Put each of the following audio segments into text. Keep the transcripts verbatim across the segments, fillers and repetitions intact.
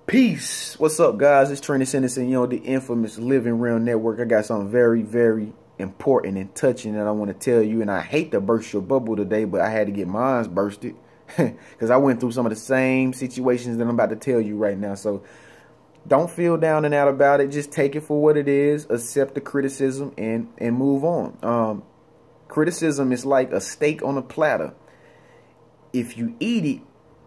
Peace. What's up, guys? It's Trent Henderson, you know, the infamous Living Real Network. I got something very, very important and touching that I want to tell you. And I hate to burst your bubble today, but I had to get mine bursted because I went through some of the same situations that I'm about to tell you right now. So don't feel down and out about it. Just take it for what it is. Accept the criticism and, and move on. Um, criticism is like a steak on a platter. If you eat it,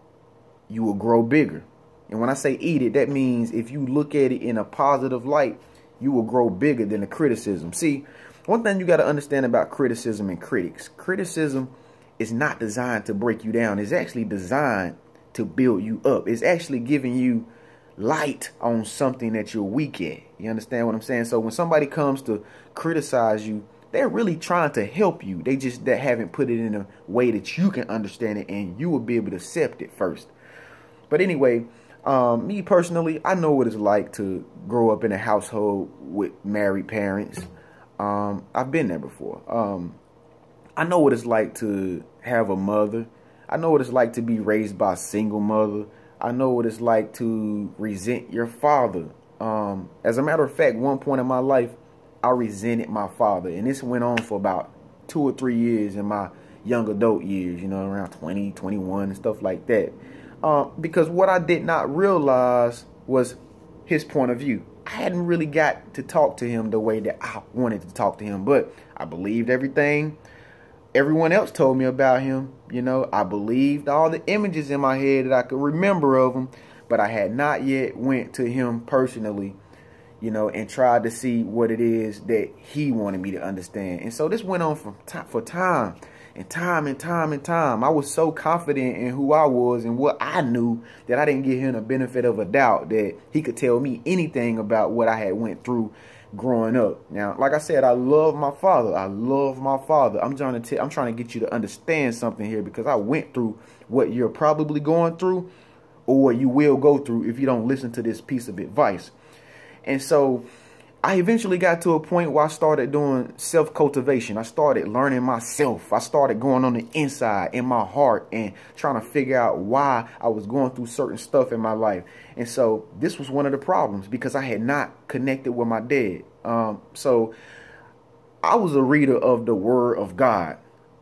you will grow bigger. And when I say eat it, that means if you look at it in a positive light, you will grow bigger than the criticism. See, one thing you got to understand about criticism and critics. Criticism is not designed to break you down. It's actually designed to build you up. It's actually giving you light on something that you're weak at. You understand what I'm saying? So when somebody comes to criticize you, they're really trying to help you. They just that haven't put it in a way that you can understand it and you will be able to accept it first. But anyway, Um, me personally, I know what it's like to grow up in a household with married parents. Um, I've been there before. Um, I know what it's like to have a mother. I know what it's like to be raised by a single mother. I know what it's like to resent your father. Um, as a matter of fact, one point in my life, I resented my father. And this went on for about two or three years in my young adult years, you know, around twenty, twenty-one and stuff like that. Uh, because what I did not realize was his point of view. I hadn't really got to talk to him the way that I wanted to talk to him, but I believed everything everyone else told me about him. You know, I believed all the images in my head that I could remember of him, but I had not yet went to him personally, you know, and tried to see what it is that he wanted me to understand. And so this went on for, for time. And time and time and time, I was so confident in who I was and what I knew that I didn't give him the benefit of a doubt that he could tell me anything about what I had went through growing up. Now, like I said, I love my father. I love my father. I'm trying to tell, I'm trying to get you to understand something here because I went through what you're probably going through or what you will go through if you don't listen to this piece of advice. And so I eventually got to a point where I started doing self-cultivation. I started learning myself. I started going on the inside in my heart and trying to figure out why I was going through certain stuff in my life. And so this was one of the problems because I had not connected with my dad. Um, so I was a reader of the Word of God,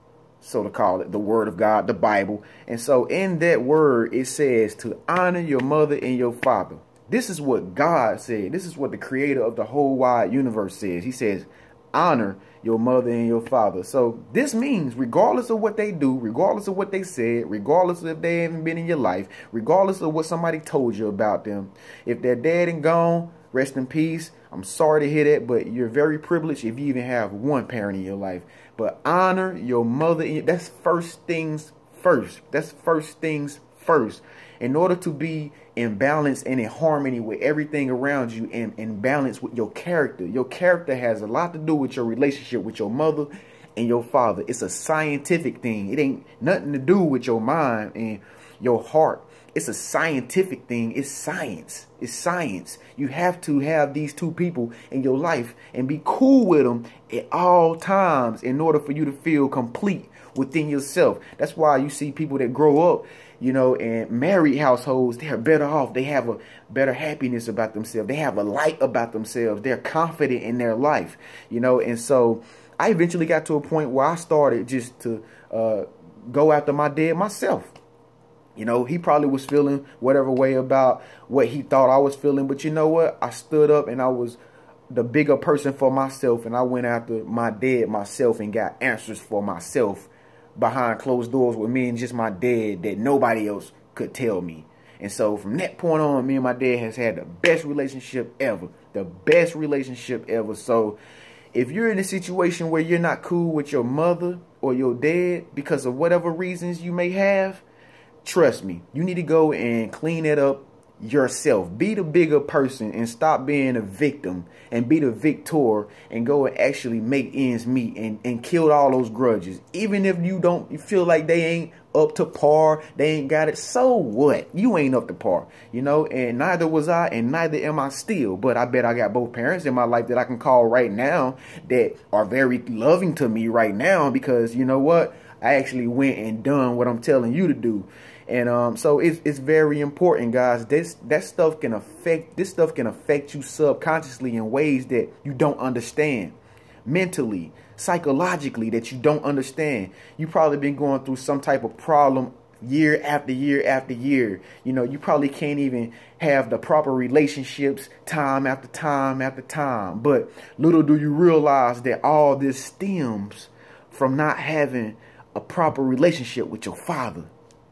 so to call it, the Word of God, the Bible. And so in that word, it says to honor your mother and your father. This is what God said. This is what the creator of the whole wide universe says. He says, honor your mother and your father. So this means regardless of what they do, regardless of what they said, regardless of if they haven't been in your life, regardless of what somebody told you about them, if they're dead and gone, rest in peace. I'm sorry to hear that, but you're very privileged if you even have one parent in your life. But honor your mother. That's first things first. That's first things first. In order to be in balance and in harmony with everything around you and in balance with your character. Your character has a lot to do with your relationship with your mother and your father. It's a scientific thing. It ain't nothing to do with your mind and your heart. It's a scientific thing. It's science. It's science. You have to have these two people in your life and be cool with them at all times in order for you to feel complete within yourself. That's why you see people that grow up, you know, in married households, they're better off. They have a better happiness about themselves. They have a light about themselves. They're confident in their life, you know. And so I eventually got to a point where I started just to uh, go after my dad myself. You know, he probably was feeling whatever way about what he thought I was feeling. But you know what? I stood up and I was the bigger person for myself. And I went after my dad myself and got answers for myself behind closed doors with me and just my dad that nobody else could tell me. And so from that point on, me and my dad has had the best relationship ever. The best relationship ever. So if you're in a situation where you're not cool with your mother or your dad because of whatever reasons you may have, trust me, you need to go and clean it up yourself. Be the bigger person and stop being a victim and be the victor and go and actually make ends meet and, and kill all those grudges. Even if you don't you feel like they ain't up to par, they ain't got it, so what? You ain't up to par, you know, and neither was I and neither am I still. But I bet I got both parents in my life that I can call right now that are very loving to me right now because, you know what? I actually went and done what I'm telling you to do. And um, so it's, it's very important, guys. This that stuff can affect this stuff can affect you subconsciously in ways that you don't understand, mentally, psychologically, that you don't understand. You probably been going through some type of problem year after year after year. You know, you probably can't even have the proper relationships time after time after time. But little do you realize that all this stems from not having a proper relationship with your father.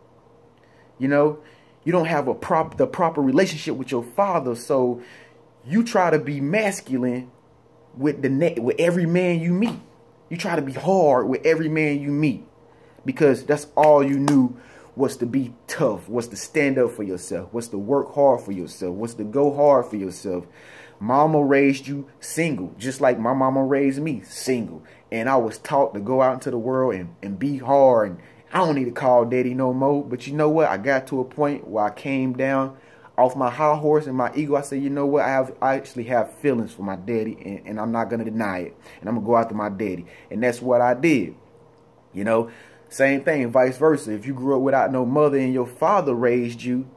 You know, you don't have a prop the proper relationship with your father, so you try to be masculine with the net with every man you meet. You try to be hard with every man you meet because that's all you knew was to be tough, was to stand up for yourself, was to work hard for yourself, was to go hard for yourself. Mama raised you single, just like my mama raised me single. And I was taught to go out into the world and, and be hard. And I don't need to call daddy no more. But you know what? I got to a point where I came down off my high horse and my ego. I said, you know what? I have I actually have feelings for my daddy, and, and I'm not going to deny it. And I'm going to go after my daddy. And that's what I did. You know, same thing, vice versa. If you grew up without no mother and your father raised you,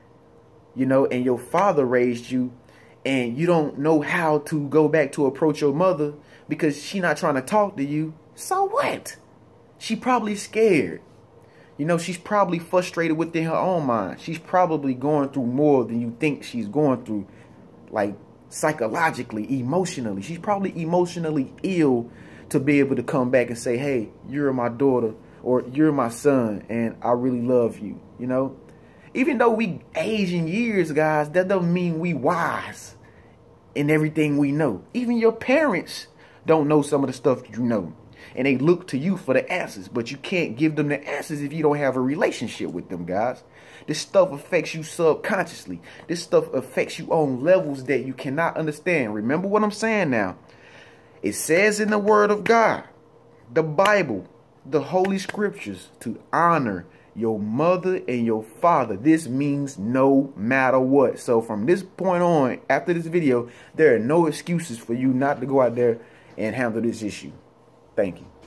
you know, and your father raised you, and you don't know how to go back to approach your mother because she not trying to talk to you, so what? She probably scared. You know, she's probably frustrated within her own mind. She's probably going through more than you think she's going through, like psychologically, emotionally. She's probably emotionally ill to be able to come back and say, hey, you're my daughter or you're my son and I really love you, you know? Even though we age in years, guys, that doesn't mean we wise in everything we know. Even your parents don't know some of the stuff you know. And they look to you for the answers, but you can't give them the answers if you don't have a relationship with them, guys. This stuff affects you subconsciously. This stuff affects you on levels that you cannot understand. Remember what I'm saying now. It says in the Word of God, the Bible, the Holy Scriptures, to honor your mother and your father. This means no matter what. So from this point on, after this video, there are no excuses for you not to go out there and handle this issue. Thank you.